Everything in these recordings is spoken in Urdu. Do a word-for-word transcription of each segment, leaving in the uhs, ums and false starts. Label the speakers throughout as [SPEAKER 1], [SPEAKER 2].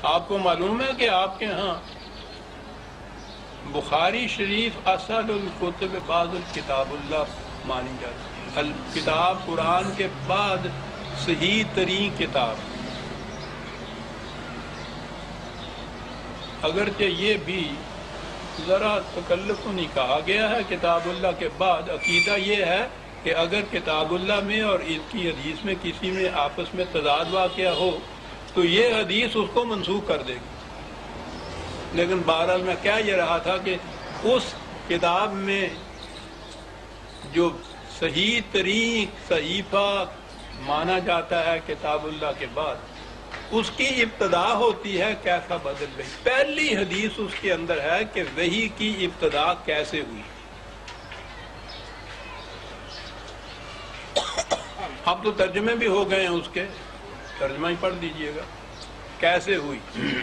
[SPEAKER 1] آپ کو معلوم ہے کہ آپ کے ہاں بخاری شریف اصل الکتب بعد الکتاب اللہ مانی جاتی ہے، کتاب قرآن کے بعد صحیح ترین کتاب، اگرچہ یہ بھی ذرا تکلف نہیں کہا گیا ہے کتاب اللہ کے بعد، عقیدہ یہ ہے کہ اگر کتاب اللہ میں اور اس کی حدیث میں کسی میں آپس میں تضاد واقع ہو تو یہ حدیث اس کو منسوخ کر دے گی، لیکن بہرحال میں کہہ یہ رہا تھا کہ اس کتاب میں جو صحیح ترین صحیفہ مانا جاتا ہے کتاب اللہ کے بعد، اس کی ابتدا ہوتی ہے کیسا بدل گئی، پہلی حدیث اس کے اندر ہے کہ وحی کی ابتدا کیسے ہوئی۔ اب تو ترجمے بھی ہو گئے ہیں اس کے، ترجمہ ہی پڑھ دیجئے گا کیسے ہوئی۔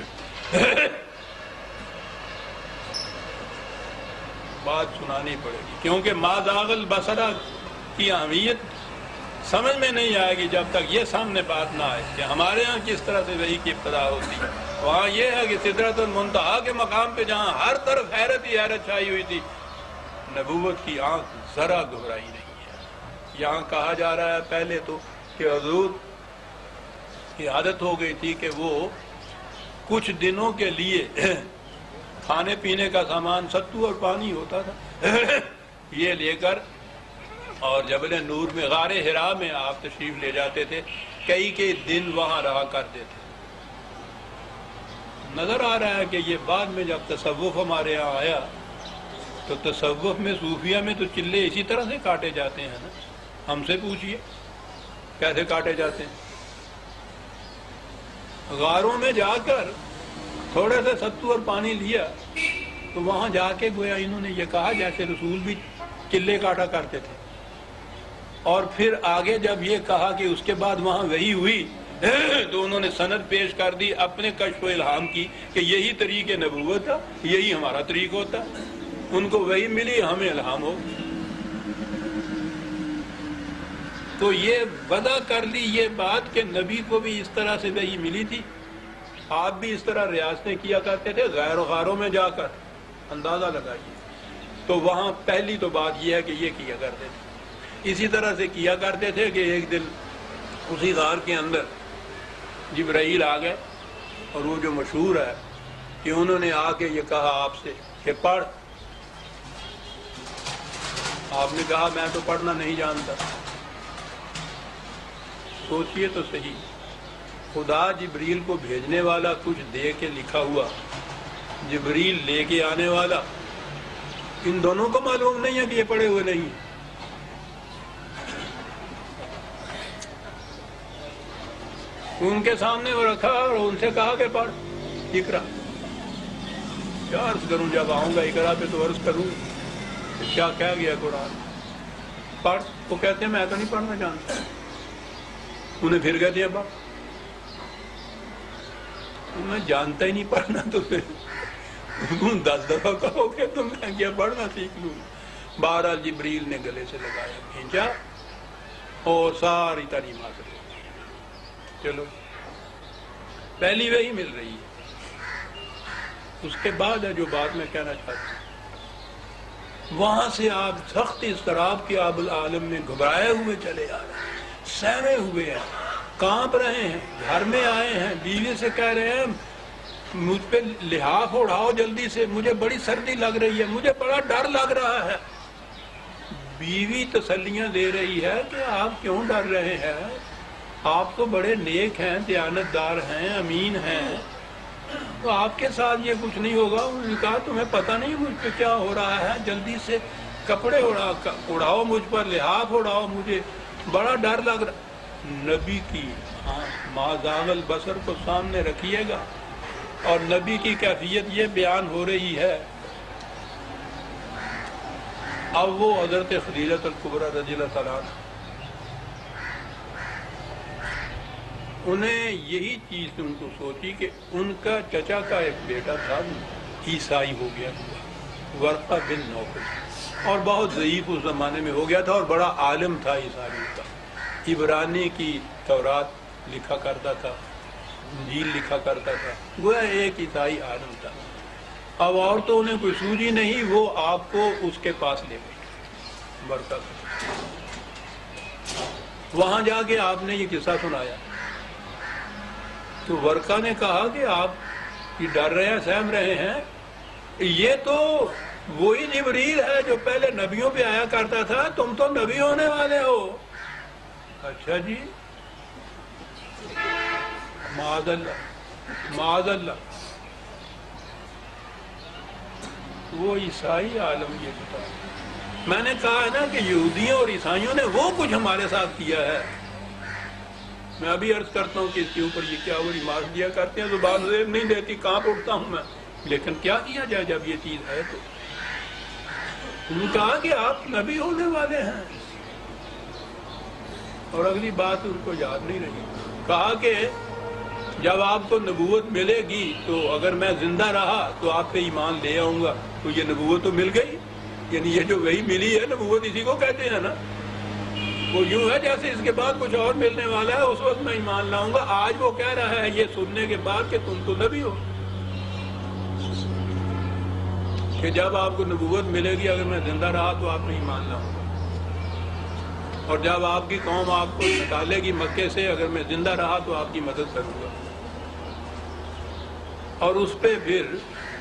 [SPEAKER 1] بات سنانی پڑے گی کیونکہ ما زاغ البصر کی اہمیت سمجھ میں نہیں آئے گی جب تک یہ سامنے بات نہ آئے کہ ہمارے ہاں کس طرح سے وحی کی ابتدا ہوتی ہے۔ وہاں یہ ہے کہ سدرۃ المنتہا کے مقام پہ جہاں ہر طرف حیرت ہی حیرت چھائی ہوئی تھی، نبوت کی آنکھ ذرا گھبرائی نہیں ہے۔ یہاں کہا جا رہا ہے پہلے تو کہ حضور کی عادت ہو گئی تھی کہ وہ کچھ دنوں کے لیے کھانے پینے کا سامان ستو اور پانی ہوتا تھا یہ لے کر اور جبل نور میں غار حرا میں آپ تشریف لے جاتے تھے، کئی کئی دن وہاں رہا کرتے تھے۔ نظر آ رہا ہے کہ یہ بعد میں جب تصوف ہمارے یہاں آیا تو تصوف میں صوفیہ میں تو چلے اسی طرح سے کاٹے جاتے ہیں نا، ہم سے پوچھئے کیسے کاٹے جاتے ہیں۔ غاروں میں جا کر تھوڑے سے ستو اور پانی لیا تو وہاں جا کے گویا انہوں نے یہ کہا جیسے رسول بھی چلے کاٹا کرتے تھے، اور پھر آگے جب یہ کہا کہ اس کے بعد وہاں وحی ہوئی تو انہوں نے سند پیش کر دی اپنے کشف و الہام کی کہ یہی طریق نبوت تھا، یہی ہمارا طریق ہوتا، ان کو وحی ملی ہمیں الہام ہو۔ تو یہ وضع کر لی یہ بات کہ نبی کو بھی اس طرح سے وحی ملی تھی، آپ بھی اس طرح ریاستیں کیا کرتے تھے غیر غاروں میں جا کر، اندازہ لگائیے۔ تو وہاں پہلی تو بات یہ ہے کہ یہ کیا کرتے تھے۔ اسی طرح سے کیا کرتے تھے کہ ایک دن اسی غار کے اندر جبرائیل آ گئے، اور وہ جو مشہور ہے کہ انہوں نے آ کے یہ کہا آپ سے کہ پڑھ، آپ نے کہا میں تو پڑھنا نہیں جانتا۔ سوچئے تو صحیح، خدا جبریل کو بھیجنے والا کچھ دے کے لکھا ہوا، جبریل لے کے آنے والا، ان دونوں کو معلوم نہیں ہے کہ یہ پڑھے ہوئے نہیں ہیں۔ ان کے سامنے وہ رکھا اور ان سے کہا کہ پڑھ اقرا۔ کیا عرض کروں، جب آؤں گا اقرا پہ تو عرض کروں کیا کہہ گیا قرآن، پڑھ۔ وہ کہتے ہیں میں تو نہیں پڑھنا جانتا، انہیں پھر کہتے ہیں پڑھ، میں جانتا ہی نہیں پڑھنا، تو پھر تم دس دفعہ کہو کہ تم میں کیا پڑھنا سیکھ لوں۔ بہرحال جبریل نے گلے سے لگایا، کھینچا اور ساری تعلیم حاصل ہو گئی۔ چلو پہلی وہی مل رہی ہے۔ اس کے بعد ہے جو بات میں کہنا چاہتا ہوں، وہاں سے آپ سخت اضطراب کے آب العالم میں گھبرائے ہوئے چلے آ رہے ہیں، سہمے ہوئے ہیں، کانپ رہے ہیں، گھر میں آئے ہیں، بیوی سے کہہ رہے ہیں مجھ پہ لحاف اڑاؤ جلدی سے، مجھے بڑی سردی لگ رہی ہے، مجھے بڑا ڈر لگ رہا ہے۔ بیوی تسلیاں دے رہی ہے کہ آپ کیوں ڈر رہے ہیں، آپ تو بڑے نیک ہیں، دیانت دار ہیں، امین ہیں، تو آپ کے ساتھ یہ کچھ نہیں ہوگا۔ انہوں نے کہا تمہیں پتہ نہیں مجھ پہ کیا ہو رہا ہے، جلدی سے کپڑے اڑا اڑاؤ مجھ پر، لحاف اڑاؤ، مجھے بڑا ڈر لگ رہا۔ نبی کی ما زاغ البصر کو سامنے رکھیے گا، اور نبی کی کیفیت یہ بیان ہو رہی ہے۔ اب وہ حضرت خدیجہ الکبریٰ رضی اللہ تعالیٰ عنہ، انہیں یہی چیز ان کو سوچی کہ ان کا چچا کا ایک بیٹا تھا، عیسائی ہو گیا ہوا، ورقہ بن نوفل، اور بہت ضعیف اس زمانے میں ہو گیا تھا، اور بڑا عالم تھا عیسائی کا، عبرانی کی تورات لکھا کرتا تھا، انجیل لکھا کرتا تھا، گویا ایک عیسائی عالم تھا۔ اب اور تو انہیں کوئی سوجی نہیں، وہ آپ کو اس کے پاس لے گئے ورقہ کو۔ وہاں جا کے آپ نے یہ قصہ سنایا تو ورقہ نے کہا کہ آپ یہ ڈر رہے ہیں، سہم رہے ہیں، یہ تو وہی جبریل ہے جو پہلے نبیوں پہ آیا کرتا تھا، تم تو نبی ہونے والے ہو۔ اچھا جی، معاذ اللہ معاذ اللہ۔ وہ عیسائی عالم یہ بتا، میں نے کہا ہے نا کہ یہودیوں اور عیسائیوں نے وہ کچھ ہمارے ساتھ کیا ہے۔ میں ابھی عرض کرتا ہوں کہ اس کے اوپر یہ کیا وہ ریمارک دیا کرتے ہیں، زبان زیب نہیں دیتی، کہاں اٹھتا ہوں میں، لیکن کیا کیا جائے جب یہ چیز ہے تو۔ انہوں نے کہا کہ آپ نبی ہونے والے ہیں، اور اگلی بات ان کو یاد نہیں رہی۔ کہا کہ جب آپ کو نبوت ملے گی تو اگر میں زندہ رہا تو آپ پہ ایمان لے آؤں گا۔ تو یہ نبوت تو مل گئی، یعنی یہ جو وہی ملی ہے نبوت اسی کو کہتے ہیں نا۔ وہ یوں ہے جیسے اس کے بعد کچھ اور ملنے والا ہے، اس وقت میں ایمان لاؤں گا۔ آج وہ کہہ رہا ہے یہ سننے کے بعد کہ تم تو نبی ہو، کہ جب آپ کو نبوت ملے گی اگر میں زندہ رہا تو آپ میں ایمان لاؤں گا، اور جب آپ کی قوم آپ کو نکالے گی مکے سے اگر میں زندہ رہا تو آپ کی مدد کروں گا۔ اور اس پہ پھر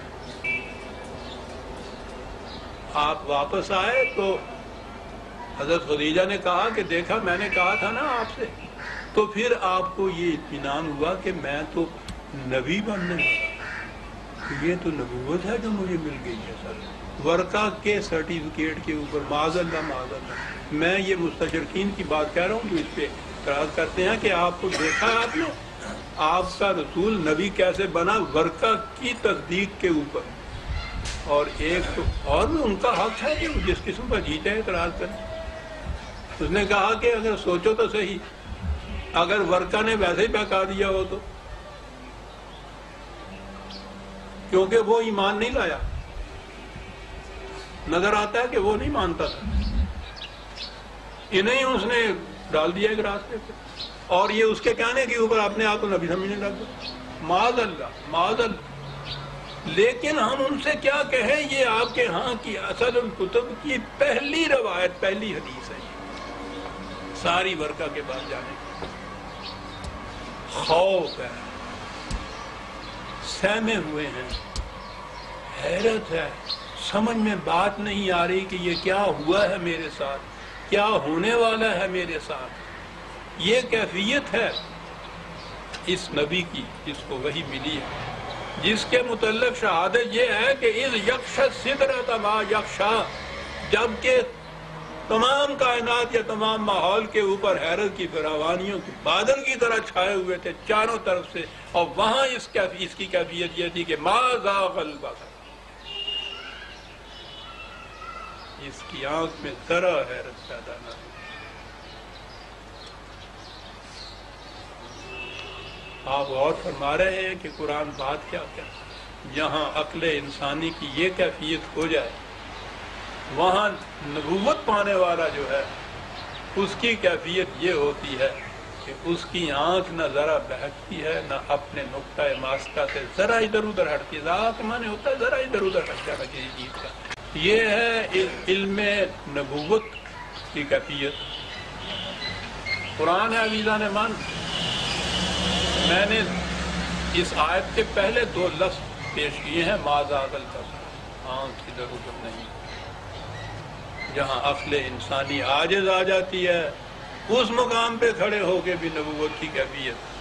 [SPEAKER 1] آپ واپس آئے تو حضرت خدیجہ نے کہا کہ دیکھا میں نے کہا تھا نا آپ سے، تو پھر آپ کو یہ اطمینان ہوا کہ میں تو نبی بننے والا، یہ تو نبوت ہے جو مجھے مل گئی ہے سر، ورقہ کے سرٹیفکیٹ کے اوپر۔ معاذ اللہ معاذ اللہ، میں یہ مستشرقین کی بات کہہ رہا ہوں جو اس پہ اعتراض کرتے ہیں کہ آپ کو دیکھا ہے آپ نے، آپ کا رسول نبی کیسے بنا ورقہ کی تصدیق کے اوپر۔ اور ایک تو اور بھی ان کا حق ہے کہ جس قسم کا جیتے اعتراض کریں۔ اس نے کہا کہ اگر سوچو تو صحیح، اگر ورقہ نے ویسے ہی بہکا دیا ہو تو، کیونکہ وہ ایمان نہیں لایا، نظر آتا ہے کہ وہ نہیں مانتا تھا، انہیں اس نے ڈال دیا ایک راستے پہ، اور یہ اس کے کہنے کے اوپر اپنے آپ کو نبی سمجھنے لگ گیا۔ معاذ اللہ معاذ اللہ۔ لیکن ہم ان سے کیا کہیں، یہ آپ کے ہاں کی اصل الکتب کی پہلی روایت، پہلی حدیث ہے ساری ورقہ کے بعد جانے کی۔ خوف ہے، سہمے ہوئے ہیں، حیرت ہے، سمجھ میں بات نہیں آ رہی کہ یہ کیا ہوا ہے میرے ساتھ، کیا ہونے والا ہے میرے ساتھ۔ یہ کیفیت ہے اس نبی کی جس کو وحی ملی ہے، جس کے متعلق شہادت یہ ہے کہ اذ یغشی السدرۃ ما یغشی، جبکہ تمام کائنات یا تمام ماحول کے اوپر حیرت کی فراوانیوں کے بادل کی طرح چھائے ہوئے تھے چاروں طرف سے، اور وہاں اس اس کی کیفیت یہ تھی کہ ما زاغ البصر، اس کی آنکھ میں ذرا حیرت پیدا نہ ہوئی۔ آپ غور فرما رہے ہیں کہ قرآن بات کیا کیا، جہاں عقل انسانی کی یہ کیفیت ہو جائے، وہاں نبوت پانے والا جو ہے اس کی کیفیت یہ ہوتی ہے کہ اس کی آنکھ نہ ذرا بہکتی ہے، نہ اپنے نقطۂ ماسکہ سے ذرا ادھر ادھر ہٹتی ہے۔ ذرا کے معنی ہوتا ہے ذرا ادھر ادھر ہٹ جانا کسی چیز کا۔ یہ ہے علم نبوت کی کیفیت۔ قرآن ہے عزیزان من، میں نے اس آیت کے پہلے دو لفظ پیش کیے ہیں، ما زاغ البصر، آنکھ ادھر ادھر نہیں۔ جہاں عقل انسانی عاجز آ جاتی ہے اس مقام پہ کھڑے ہو کے بھی نبوت کی کیفیت